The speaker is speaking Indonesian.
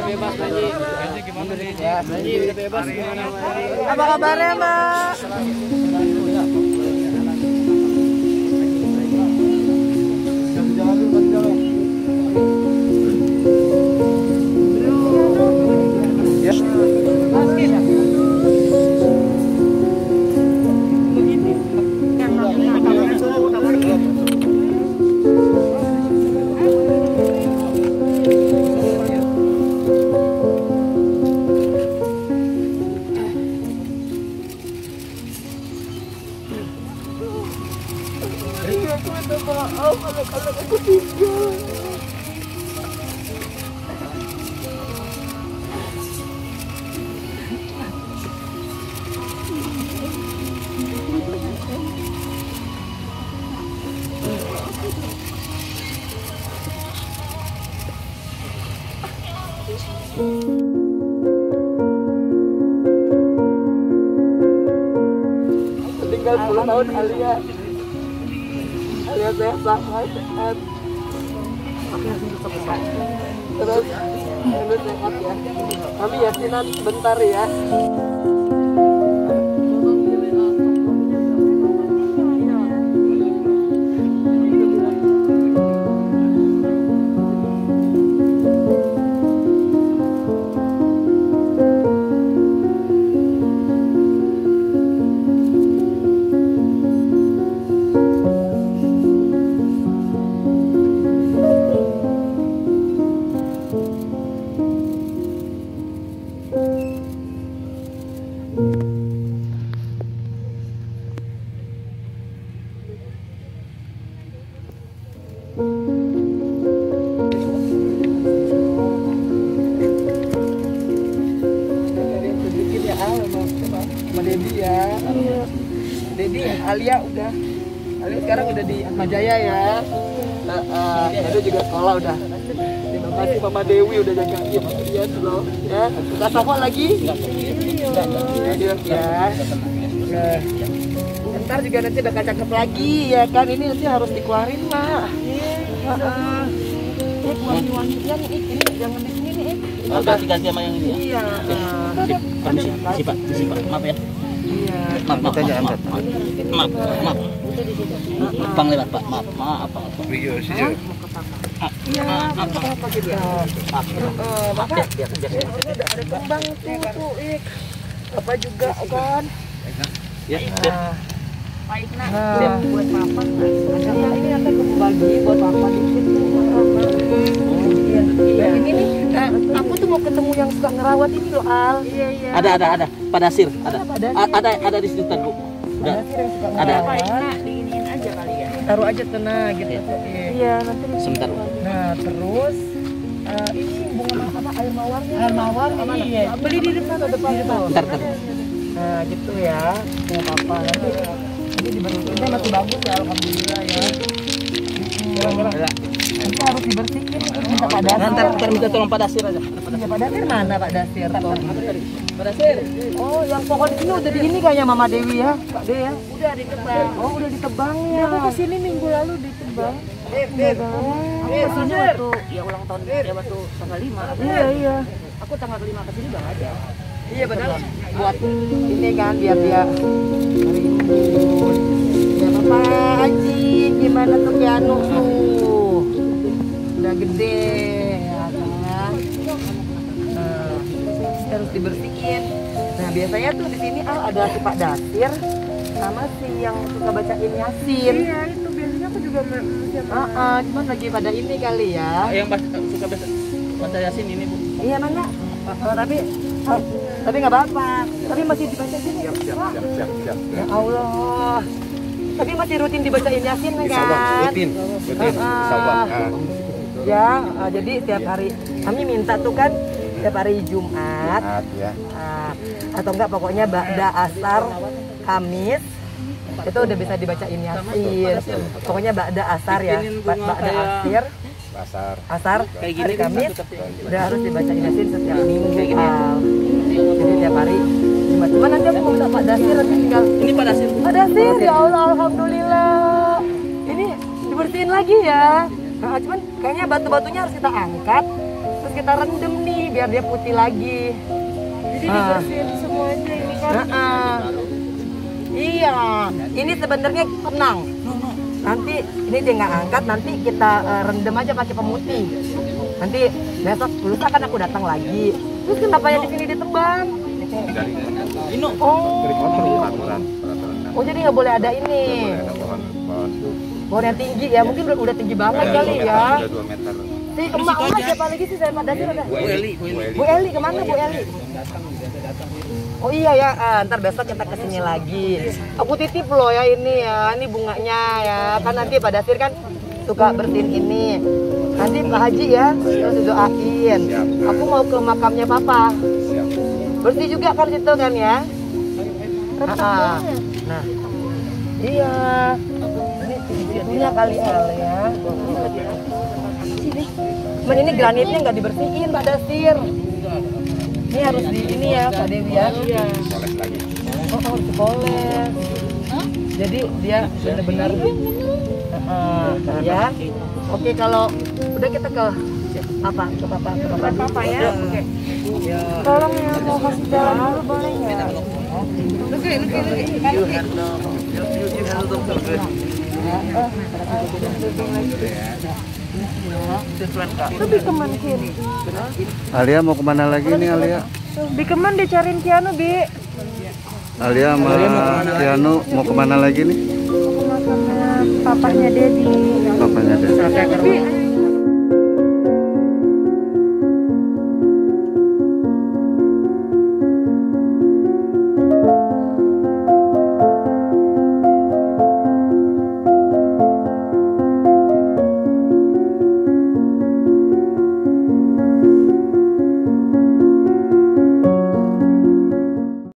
bebas Manji. Gimana nih? Ya, Manji udah bebas gimana? Apa kabarnya, Mbak? Aku tinggal. Tinggal 10 tahun Alia. Alia saya sangat sehat. Terus sehat ya. Kami yasinan bentar ya. Sama Dedi ya. Dedi, Alia udah. Alia sekarang udah di Atmajaya ya. Edo juga sekolah udah. Terima kasih Mama Dewi udah jagain dia loh. Ya, kita sapa lagi. Ya. Ntar juga nanti bakal cakep lagi ya kan. Ini nanti harus dikeluarin Mak. Wangi-wangian ini jangan di sini nih. Ganti sama yang ini ya? Iya. Permisi Pak, maaf ya. Iya. Maaf. Bang lewat Pak, maaf. Video sih. Iya, apa gitu. Bapak, ada kembang tuh, apa juga kan? Ya. Nah, buat papa. Ini nanti aku bagi buat papa dikit. Iya. Ini nih, aku tuh mau ketemu yang suka ngerawat ini loh, Al. Iya. Ada. Pak Dasir, ada di situ Bu. Udah. Ada. Diinin aja kali ya. Taruh aja tenang gitu. Iya, nanti Sebentar. Nah, terus ini bunga apa air mawarnya? Air mawar iya. Beli di depan tuh. Bentar. Nah, gitu ya. Enggak apa-apa nanti. Ini dibersihinnya masih bagus ya, alhamdulillah ya. Nanti harus dibersihin, minta Pak Dasir. Nanti minta tolong Pak Dasir aja. Iya, Pak Dasir mana Pak Dasir? Pak Dasir. Oh, yang pohon di sini udah di ini kayaknya Mama Dewi ya, Kak De ya. Udah ditebang. Oh, udah ditebang ya. Aku kesini minggu lalu ditebang. Aku kesini waktu ya ulang tahun ya waktu tanggal 5. Iya. Aku tanggal 5 kesini udah nggak ada. Iya benar. Buat ini kan biar dia rimbun. Ya Bapak Haji, gimana tuh piano tuh? Udah gede ya kan. Nah, harus dibersihin. Nah, biasanya tuh di sini ada si Pak Dasir sama si yang suka bacain Yasin. Iya, itu biasanya aku juga Cuman lagi pada ini kali ya. Yang suka baca Yasin ini Bu. Iya mana? Tapi nggak apa-apa. Tapi masih dibaca sini. Siap. Ya Allah. Tapi masih rutin dibacain Yasin kan? Rutin. Ya, jadi setiap hari kami minta tuh kan setiap hari Jumat. Ya. Atau enggak pokoknya ba'da asar Kamis itu udah bisa dibacain Yasin. Pokoknya ba'da asar ya. Ba'da asar hari Kamis udah harus dibacain Yasin setiap minggu. Jadi tiap hari. Cuma nanti aku mau minta Pak Dasir nanti tinggal. Ini Pak Dasir. Pak Dasir, ya Allah, alhamdulillah. Ini dibersihin lagi ya. Nah, cuman kayaknya batu-batunya harus kita angkat. Terus terus kita rendam nih biar dia putih lagi. Jadi dibersihin semuanya ini kan. Iya, ini sebenarnya tenang. Nanti ini dia nggak angkat, nanti kita rendam aja pakai pemutih. Nanti besok lusa kan aku datang lagi. Terus kenapa yang di sini ditebang? Oh jadi nggak boleh ada ini. Pohon yang tinggi ya, mungkin udah tinggi banget kali ya. Si emak siapa lagi sih saya pada ada? Bu Eli kemana Bu Eli? Oh iya ya, ntar besok kita kesini lagi. Aku titip loh ya ini bunganya ya. Kan nanti Pak Dasir kan suka bersihin ini. Nanti Pak Haji ya, terus doain. Aku mau ke makamnya Papa. Bersih juga kan situ kan ya. Nah, iya. Ini situnya kali ya. Cuman ini granitnya nggak dibersihin Pak Dasir. Ini harus di ini ya Pak Dewi ya. Iya. Oh harus dipoles. Jadi dia benar-benar ya. Oke kalau udah kita ke apa? Ke papa ya. Oke. Tolong ya mau kasih jalan dulu boleh ya? Oke. Itu Bikeman Kin. Alia mau kemana lagi nih Alia? Bikeman dicariin Kianu Bi. Alia sama Kianu mau kemana lagi nih? Ke makamnya papanya Dedi. Papanya deh. Bi